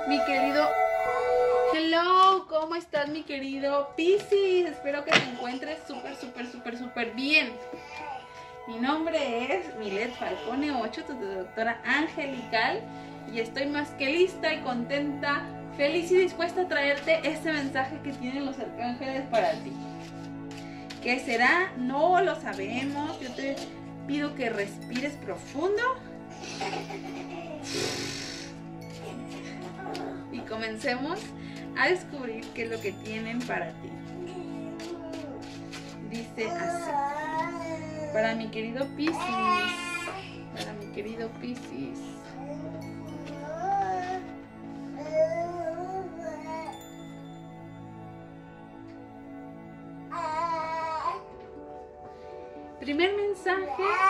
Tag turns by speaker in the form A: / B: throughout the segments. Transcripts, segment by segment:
A: Mi querido... Hello, ¿cómo estás, mi querido Piscis? Espero que te encuentres súper bien. Mi nombre es Milet Falcone 8, tu doctora angelical, y estoy más que lista y contenta, feliz y dispuesta a traerte este mensaje que tienen los arcángeles para ti. ¿Qué será? No lo sabemos. Yo te pido que respires profundo y comencemos a descubrir qué es lo que tienen para ti. Dice así: para mi querido Piscis, para mi querido Piscis. Primer mensaje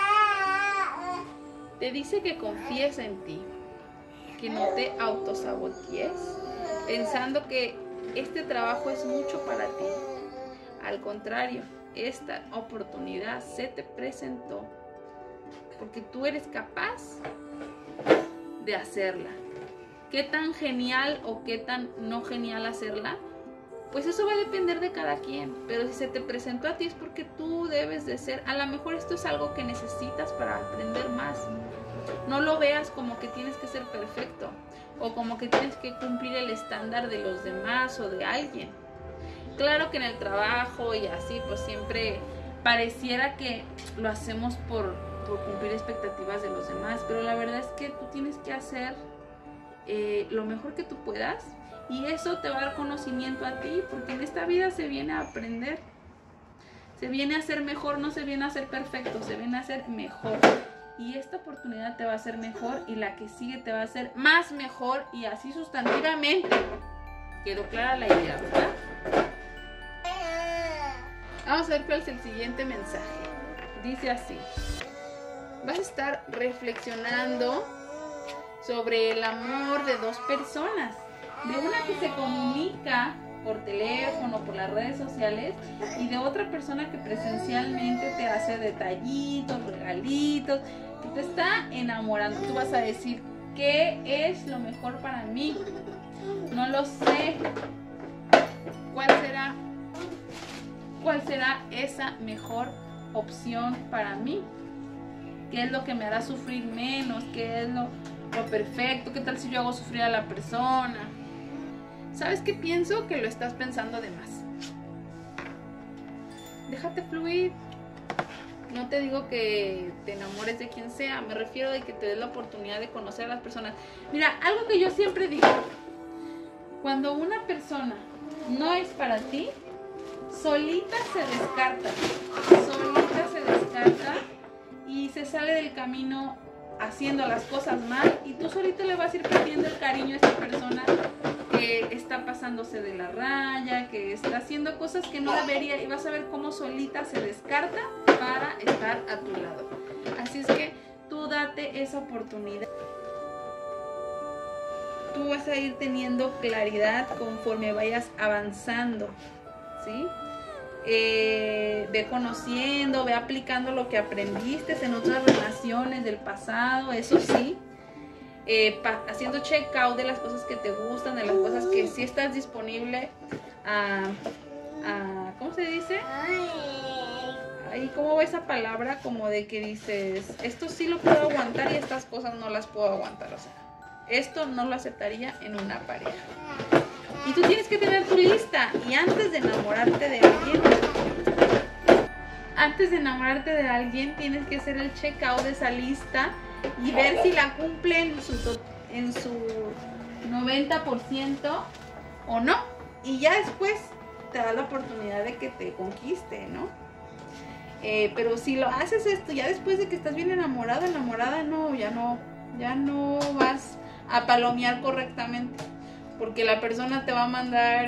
A: te dice que confíes en ti, que no te autosabotees pensando que este trabajo es mucho para ti. Al contrario, esta oportunidad se te presentó porque tú eres capaz de hacerla. ¿Qué tan genial o qué tan no genial hacerla? Pues eso va a depender de cada quien, pero si se te presentó a ti es porque tú debes de ser. A lo mejor esto es algo que necesitas para aprender más. No lo veas como que tienes que ser perfecto o como que tienes que cumplir el estándar de los demás o de alguien. Claro que en el trabajo y así pues siempre pareciera que lo hacemos por cumplir expectativas de los demás, pero la verdad es que tú tienes que hacer lo mejor que tú puedas. Y eso te va a dar conocimiento a ti, porque en esta vida se viene a aprender. Se viene a ser mejor, no se viene a ser perfecto, se viene a ser mejor. Y esta oportunidad te va a hacer mejor y la que sigue te va a hacer más mejor y así sustantivamente. ¿Quedó clara la idea, verdad? Vamos a ver cuál es el siguiente mensaje. Dice así: vas a estar reflexionando sobre el amor de dos personas. De una que se comunica por teléfono, por las redes sociales, y de otra persona que presencialmente te hace detallitos, regalitos, que te está enamorando. Tú vas a decir, ¿qué es lo mejor para mí? No lo sé. ¿Cuál será esa mejor opción para mí? ¿Qué es lo que me hará sufrir menos? ¿Qué es lo perfecto? ¿Qué tal si yo hago sufrir a la persona? ¿Sabes qué pienso? Que lo estás pensando de más. Déjate fluir. No te digo que te enamores de quien sea. Me refiero a que te des la oportunidad de conocer a las personas. Mira, algo que yo siempre digo: cuando una persona no es para ti, solita se descarta. Solita se descarta y se sale del camino haciendo las cosas mal, y tú solito le vas a ir perdiendo el cariño a esta persona que está pasándose de la raya, que está haciendo cosas que no debería, y vas a ver cómo solita se descarta para estar a tu lado. Así es que tú date esa oportunidad. Tú vas a ir teniendo claridad conforme vayas avanzando, ¿sí? Ve conociendo, ve aplicando lo que aprendiste en otras relaciones del pasado, eso sí. Haciendo check out de las cosas que te gustan, de las cosas que sí estás disponible a ¿cómo se dice? Ahí, ¿cómo va esa palabra? Como de que dices, esto sí lo puedo aguantar y estas cosas no las puedo aguantar. O sea, esto no lo aceptaría en una pareja. Y tú tienes que tener tu lista. Y antes de enamorarte de alguien, tienes que hacer el check out de esa lista y ver si la cumple en su 90% o no. Y ya después te da la oportunidad de que te conquiste, ¿no? Pero si lo haces esto ya después de que estás bien enamorada, no, ya no vas a palomear correctamente, porque la persona te va a mandar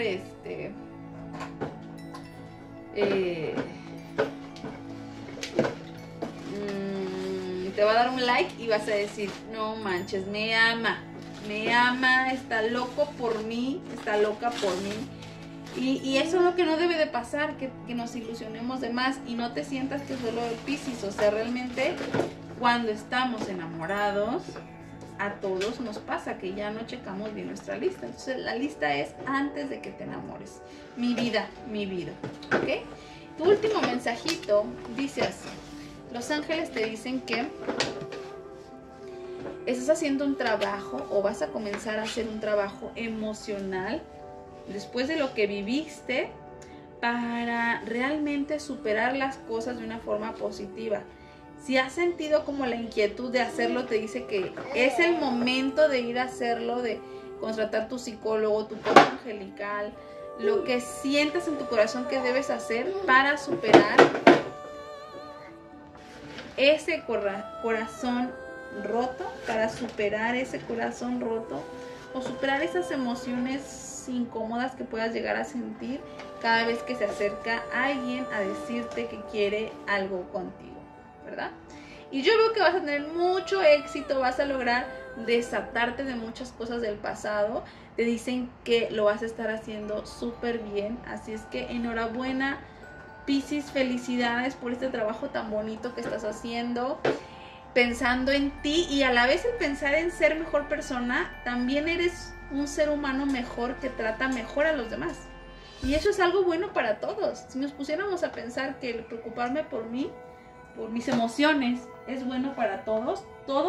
A: te va a dar un like y vas a decir, no manches, me ama, está loco por mí, está loca por mí. Y eso es lo que no debe de pasar, que nos ilusionemos de más y no te sientas que solo el Piscis. O sea, realmente cuando estamos enamorados, a todos nos pasa que ya no checamos bien nuestra lista. Entonces la lista es antes de que te enamores. Mi vida, ¿ok? Tu último mensajito dice así. Los ángeles te dicen que estás haciendo un trabajo o vas a comenzar a hacer un trabajo emocional después de lo que viviste para realmente superar las cosas de una forma positiva. Si has sentido como la inquietud de hacerlo, te dice que es el momento de ir a hacerlo, de contratar tu psicólogo, tu coach angelical, lo que sientas en tu corazón que debes hacer para superar ese corazón roto, para superar ese corazón roto o superar esas emociones incómodas que puedas llegar a sentir cada vez que se acerca alguien a decirte que quiere algo contigo, ¿verdad? Y yo veo que vas a tener mucho éxito, vas a lograr desatarte de muchas cosas del pasado. Te dicen que lo vas a estar haciendo súper bien, así es que enhorabuena, Piscis, felicidades por este trabajo tan bonito que estás haciendo, pensando en ti, y a la vez el pensar en ser mejor persona, también eres un ser humano mejor que trata mejor a los demás. Y eso es algo bueno para todos. Si nos pusiéramos a pensar que el preocuparme por mí, por mis emociones, es bueno para todos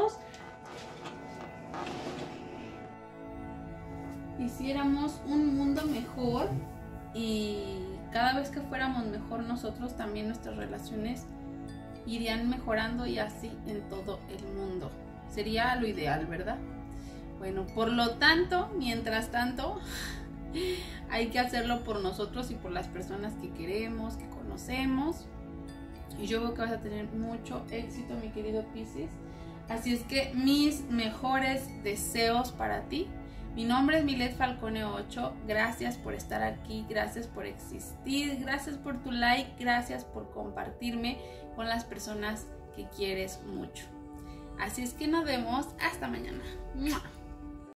A: hiciéramos un mundo mejor, y cada vez que fuéramos mejor nosotros, también nuestras relaciones irían mejorando, y así en todo el mundo. Sería lo ideal, ¿verdad? Bueno, por lo tanto, mientras tanto, hay que hacerlo por nosotros y por las personas que queremos, que conocemos. Y yo veo que vas a tener mucho éxito, mi querido Piscis. Así es que mis mejores deseos para ti. Mi nombre es Milet Falcone 8. Gracias por estar aquí, gracias por existir, gracias por tu like, gracias por compartirme con las personas que quieres mucho. Así es que nos vemos hasta mañana. ¡Mua!